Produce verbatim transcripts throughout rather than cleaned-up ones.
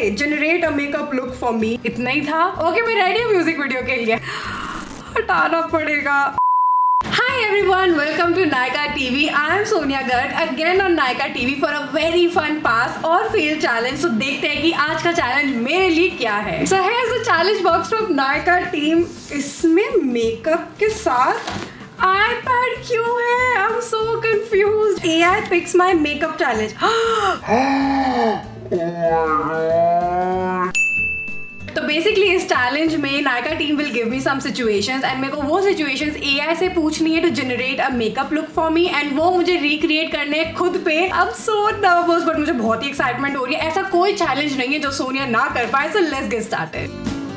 I generate a makeup look for me. इतना ही था। ओके मैं रेडी हूँ म्यूजिक वीडियो के लिए। हटाना पड़ेगा। Hi everyone, welcome to Nykaa T V. I am Sonia Garg again on Nykaa T V for a very fun pass और fail challenge. So देखते हैं कि आज का चैलेंज मेरे लिए क्या है। So here's the challenge box from Nykaa team. इसमें मेकअप के साथ iPad क्यों है? I'm so confused. A I picks my makeup challenge. तो बेसिकली इस चैलेंज में Nykaa team will give me some situations and मेरे को वो सिचुएशंस एआई से पूछनी है to generate a makeup look for me and वो मुझे रिक्रिएट करने हैं खुद पे। अब सो नर्वस बट मुझे बहुत ही एक्साइटमेंट हो रही है। ऐसा कोई चैलेंज नहीं है जो सोनिया ना कर पाए। So let's get started.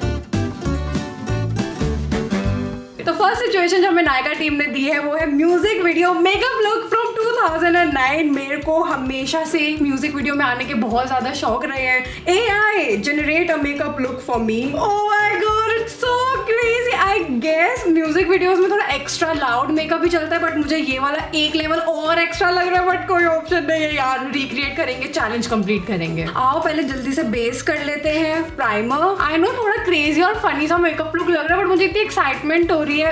तो फर्स्ट सिचुएशन जो हमें नायका टीम ने दी है वो है music video makeup look from two thousand nine. मेरे को हमेशा से म्यूजिक वीडियो में आने के बहुत ज्यादा शौक रहे हैं। AI generate a makeup look for me. Oh my god it's so crazy. I guess music videos में थोड़ा एक्स्ट्रा लाउड मेकअप भी चलता है बट मुझे ये वाला एक लेवल और एक्स्ट्रा लग रहा है बट कोई ऑप्शन नहीं है यार। रिक्रिएट करेंगे, चैलेंज कंप्लीट करेंगे। आओ पहले जल्दी से बेस कर लेते हैं प्राइमर। आई नो थोड़ा क्रेजी और फनी सा मेकअप लुक लग रहा है बट मुझे इतनी एक्साइटमेंट हो रही है।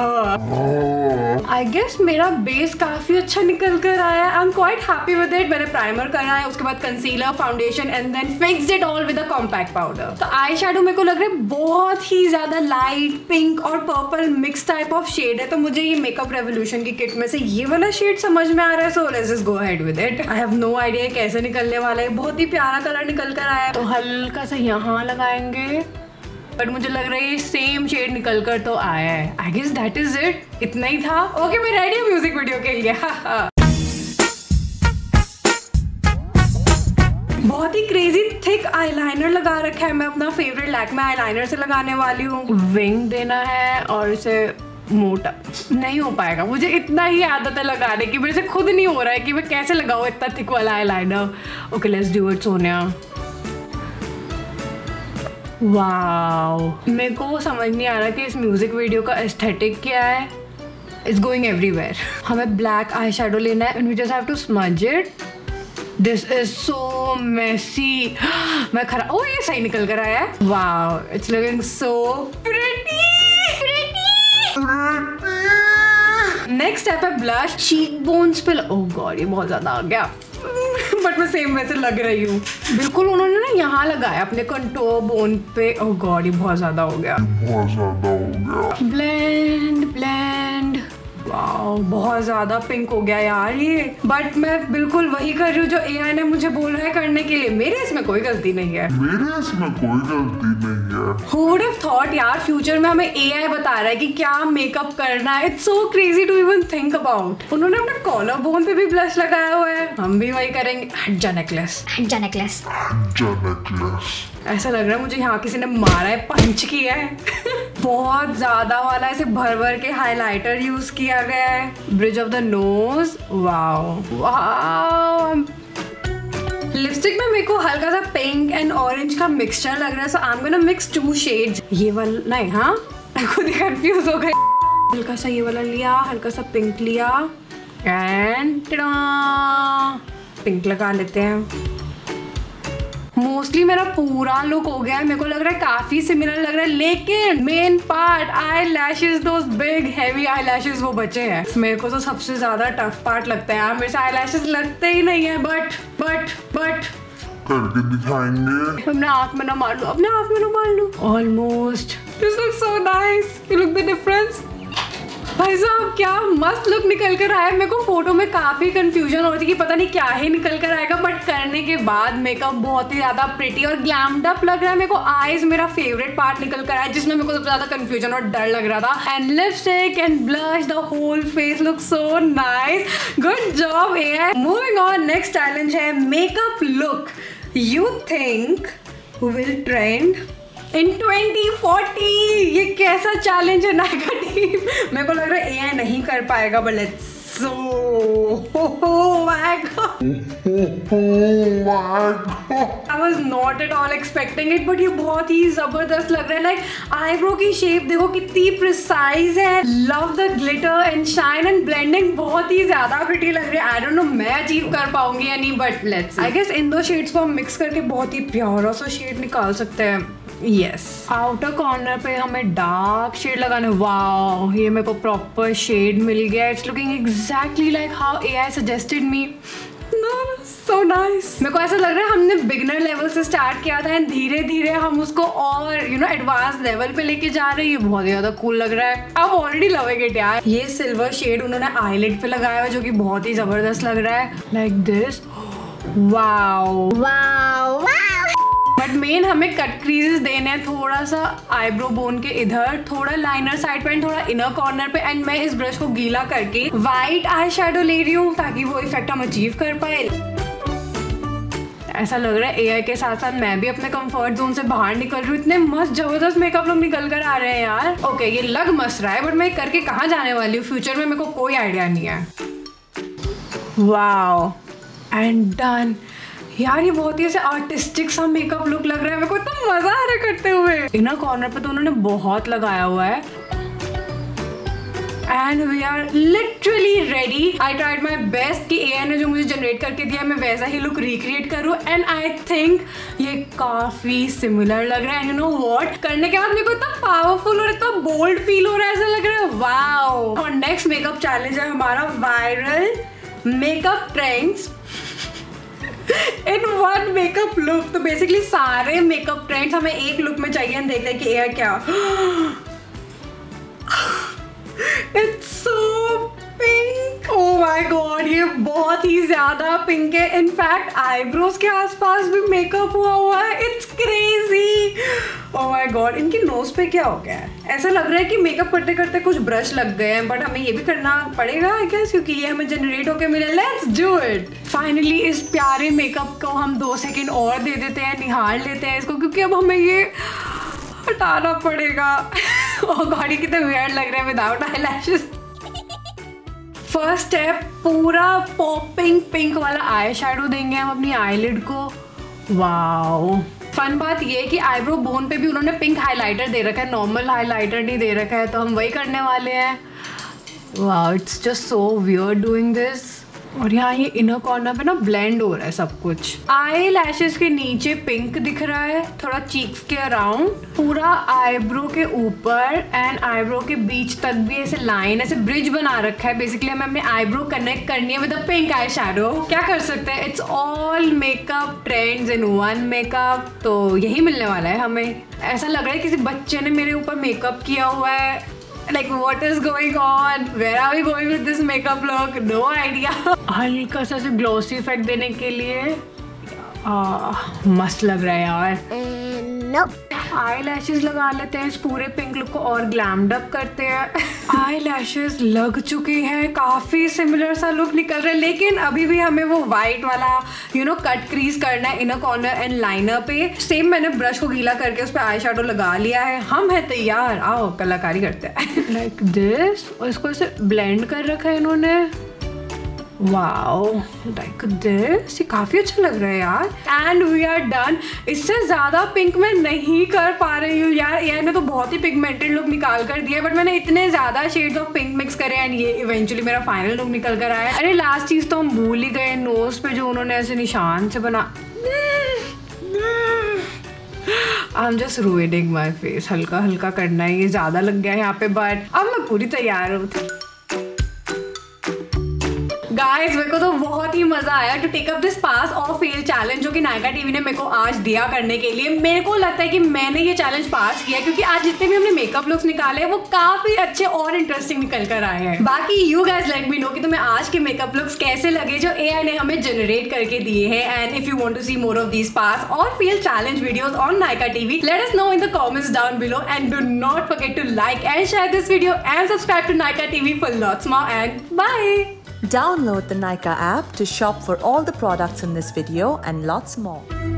आई गेस मेरा बेस काफी अच्छा निकल कर आया। I am quite happy with it. मैंने प्राइमर करा है, उसके बाद concealer, foundation and then fixed it all with a compact powder. तो आई शैडो मेरे को लग रहा है बहुत ही ज्यादा लाइट पिंक और purple mix type of shade है। तो मुझे ये मेकअप रेवोल्यूशन की किट में से ये वाला शेड समझ में आ रहा है। So let's just go ahead with it. I have no idea कैसे निकलने वाला है। बहुत ही प्यारा कलर निकल कर आया है। तो हल्का सा यहाँ लगाएंगे बट मुझे लग रहा है ये सेम शेड निकल कर तो आया है। I guess that is it. इतना ही था। ओके मैं रेडी हूँ म्यूजिक वीडियो के लिए। बहुत ही क्रेजी थिक आईलाइनर लगा रखा है। मैं अपना फेवरेट लैक्मे आईलाइनर से लगाने वाली हूँ। विंग देना है और इसे मोटा नहीं हो पाएगा। मुझे इतना ही आदत है लगाने की, मेरे से खुद नहीं हो रहा है कि मैं कैसे लगाऊँ इतना थिक वाला eyeliner. Okay let's do it Sonia. Wow मेरे को समझ नहीं आ रहा कि इस म्यूजिक वीडियो का एस्थेटिक क्या है। It's going everywhere. हमें ब्लैक आई शेडो लेना है and we just have to smudge it. This is so messy. मैं खरा ओ ये सही निकल कर आया है। Wow it's looking so pretty next step है ब्लश चीक बोन्स पे। ओह गॉड ये बहुत ज्यादा आ गया बट मैं सेम वैसे लग रही हूँ बिल्कुल। उन्होंने ना यहाँ लगाया अपने कंटोर बोन पे। ओह गॉड ये बहुत ज्यादा हो गया, बहुत ज्यादा हो गया। Blend blend. वाओ बहुत ज्यादा पिंक हो गया यार ये। बट मैं बिल्कुल वही कर रही हूँ जो एआई ने मुझे बोला है करने के लिए। मेरे इसमें कोई गलती नहीं है। मेरे इसमें कोई गलती नहीं है। Who would have thought यार फ्यूचर में हमें एआई बता रहा है कि क्या मेकअप करना है। It's so crazy to even think about. उन्होंने अपने कॉलर बोन पे भी ब्लश लगाया हुआ है। हम भी वही करेंगे। हट जा नेकलेस, हट जा नेकलेस, हट जा नेकलेस। ऐसा लग रहा है मुझे यहाँ किसी ने मारा है, पंच किया है। बहुत ज्यादा वाला ऐसे भर भर के हाइलाइटर यूज किया गया है। Bridge of the nose. Wow wow. Lipstick में मेरे को हल्का सा पिंक एंड ऑरेंज का मिक्सचर लग रहा है। So I am gonna mix two shades. ये वाला नहीं, हाँ खुद ही कंफ्यूज हो गई। हल्का सा ये वाला लिया, हल्का सा पिंक लिया एंड पिंक लगा लेते हैं। मोस्टली मेरा पूरा लुक हो गया है। मेरे को लग रहा है काफी सिमिलर लग रहा है लेकिन main part eyelashes, those big heavy eyelashes वो बचे हैं। मेरे को तो सबसे ज्यादा टफ पार्ट लगता है यार। मेरे से आई लैशेज लगते ही नहीं है। बट बट बट करके दिखाएंगे। अपने आँख में ना मार लूं, अपने आँख में ना मार लूं। Almost. This looks so nice. You look the difference. भाई साहब क्या मस्त लुक निकल कर आया। मेरे को फोटो में काफी कंफ्यूजन हो रही थी कि पता नहीं क्या ही निकल कर आएगा बट करने के बाद मेकअप बहुत ही ज्यादा प्रिटी और ग्लैम्ड अप लग रहा है। मेरे को आईज मेरा फेवरेट पार्ट निकल कर आया जिसमें मेरे को सबसे ज्यादा कंफ्यूजन और डर लग रहा था। And lipstick and blush the whole face look so nice. Good job AI. Moving on next challenge है makeup look you think will trend in twenty forty. ये कैसा चैलेंज है नायका टीम। मेरे को लग रहा है एआई नहीं कर पाएगा but let's so oh my god oh my god I was not at all expecting it, but ये बहुत ही जबरदस्त लग रहा है. लाइक आईब्रो की शेप देखो कितनी प्रिसाइज है. Love the glitter and shine and blending, बहुत ही ज्यादा प्रिटी लग रही है. आई डोंट नो मैं अचीव कर पाऊंगी या नहीं, बट लेट्स आई गेस इन दो शेड्स को हम मिक्स करके बहुत ही प्यारा सा शेड निकाल सकते हैं. यस, आउटर कॉर्नर पे हमें डार्क शेड लगाना है. वाओ, ये मेरे को प्रॉपर शेड मिल गया. It's looking exactly like how AI suggested me. So nice. मेरे को ऐसा लग रहा है हमने बिगिनर लेवल से स्टार्ट किया था एंड धीरे धीरे हम उसको और यू नो एडवांस लेवल पे लेके जा रहे हैं. ये बहुत ज्यादा कूल लग रहा है. अब ऑलरेडी लविंग इट यार. ये सिल्वर शेड उन्होंने आईलिड पे लगाया हुआ जो कि बहुत ही जबरदस्त लग रहा है. Like this. Wow wow. But main हमें कट क्रीजेस देने हैं थोड़ा सा आईब्रो बोन के इधर, थोड़ा लाइनर साइड पे एंड थोड़ा इनर कॉर्नर पे. एंड मैं इस ब्रश को गीला करके व्हाइट आई शेडो ले रही हूँ ताकि वो इफेक्ट हम अचीव कर पाए. ऐसा लग रहा है एआई के साथ साथ मैं भी अपने कंफर्ट जोन से बाहर निकल रही हूँ. इतने मस्त जबरदस्त मेकअप लोग निकल कर आ रहे हैं यार. ओके, ये लग मस्त रहा है, बट मैं करके कहाँ जाने वाली हूँ फ्यूचर में मेरे को कोई आइडिया नहीं है. Wow and done. यार ये बहुत ही ऐसे आर्टिस्टिक सा मेकअप लुक लग रहा है. मेरे को इतना मजा आ रहा है करते हुए. इनर कॉर्नर पे तो उन्होंने बहुत लगाया हुआ है. And we are literally ready. I tried my best कि एआई ने जो मुझे जनरेट करके दिया मैं वैसा ही लुक रिक्रिएट करूँ. एंड आई थिंक ये काफी सिमिलर लग रहा है. यू नो व्हाट, करने के बाद मेरे को इतना पावरफुल और इतना बोल्ड फील हो रहा है. ऐसा लग रहा है वाओ. और नेक्स्ट मेकअप चैलेंज है हमारा viral makeup trends in one makeup look. तो बेसिकली सारे मेकअप ट्रेंड्स हमें एक लुक में चाहिए. देखते हैं कि एआई क्या. It's so pink. Oh my god, ये बहुत ही ज्यादा पिंक है. इनफैक्ट आईब्रोज के आसपास भी मेकअप हुआ हुआ है. It's crazy. Oh my god, इनकी नोज पे क्या हो गया है? ऐसा लग रहा है कि मेकअप करते करते कुछ ब्रश लग गए हैं, बट हमें ये भी करना पड़ेगा आई गेस क्योंकि ये हमें जनरेट होके मिले. Let's do it. फाइनली इस प्यारे मेकअप को हम दो सेकेंड और दे देते हैं, निहार लेते हैं इसको, क्योंकि अब हमें ये हटाना पड़ेगा. और गाड़ी कितने वियर्ड लग रहे हैं विदाउट आईलैशेस. फर्स्ट स्टेप, पूरा पॉपिंग पिंक वाला आई शेडो देंगे हम अपनी आईलिड को. वाओ. फन बात ये है कि आईब्रो बोन पे भी उन्होंने पिंक हाइलाइटर दे रखा है, नॉर्मल हाइलाइटर नहीं दे रखा है, तो हम वही करने वाले हैं. Wow, it's just so weird doing this. और यहाँ ये इनर कॉर्नर पे ना ब्लेंड हो रहा है सब कुछ. आई लैशेस के नीचे पिंक दिख रहा है, थोड़ा चीक्स के अराउंड, पूरा आईब्रो के ऊपर एंड आईब्रो के बीच तक भी ऐसे लाइन, ऐसे ब्रिज बना रखा है. बेसिकली हमें अपने आईब्रो कनेक्ट करनी है with a pink eye shadow. क्या कर सकते हैं, it's all makeup trends in one makeup. तो यही मिलने वाला है हमें. ऐसा लग रहा है किसी बच्चे ने मेरे ऊपर मेकअप किया हुआ है. Like what is going on? Where are we going with this makeup look? No idea. हल्का सा ग्लोसी इफेक्ट देने के लिए आ, मस्त लग रहा है यार. नो. आई लैशेस लगा लेते हैं, इस पूरे पिंक लुक को और ग्लैम्ड अप करते हैं. आई लैशेस लग चुकी हैं, काफी सिमिलर सा लुक निकल रहा है, लेकिन अभी भी हमें वो व्हाइट वाला यू नो कट क्रीज करना है इनर कॉर्नर एंड लाइनर पे. सेम मैंने ब्रश को गीला करके उस पर आई शेडो लगा लिया है. हम है तैयार, आओ कलाकारी करते हैं. Like this. और इसको ऐसे ब्लेंड कर रखा है इन्होंने. Wow, like this. ये काफी अच्छा लग रहा है यार. And we are done. इससे ज्यादा पिंक मैं नहीं कर पा रही हूँ यार. यार मैं तो बहुत ही पिगमेंटेड लुक निकाल कर दिया, बट मैंने इतने ज्यादा शेड्स ऑफ पिंक मिक्स करे एंड ये इवेंचुअली मेरा फाइनल लुक निकल कर आया. अरे लास्ट चीज तो हम भूल ही गए, नोज पे जो उन्होंने ऐसे निशान से बना. I am just ruining my face. हल्का हल्का करना है, ये ज्यादा लग गया है यहाँ पे, बट अब मैं पूरी तैयार हूँ. गाइस मेरे को तो बहुत ही मजा आया to take up this pass और फेल चैलेंज जो कि नायका टीवी ने मेरे को आज दिया करने के लिए. मेरे को लगता है कि मैंने ये चैलेंज पास किया क्योंकि आज जितने भी हमने मेकअप लुक्स निकाले वो काफी अच्छे और इंटरेस्टिंग निकल कर आए हैं. बाकी you guys let me know कि तुम्हें आज के मेकअप लुक्स कैसे लगे जो एआई ने हमें जनरेट करके दिए हैं. And if you want to see more of these pass और fail challenge videos on Nykaa TV, let us know in the comments down below and do not forget to like and share this video and subscribe to Nykaa TV for lots more and bye. Download the Nykaa app to shop for all the products in this video and lots more.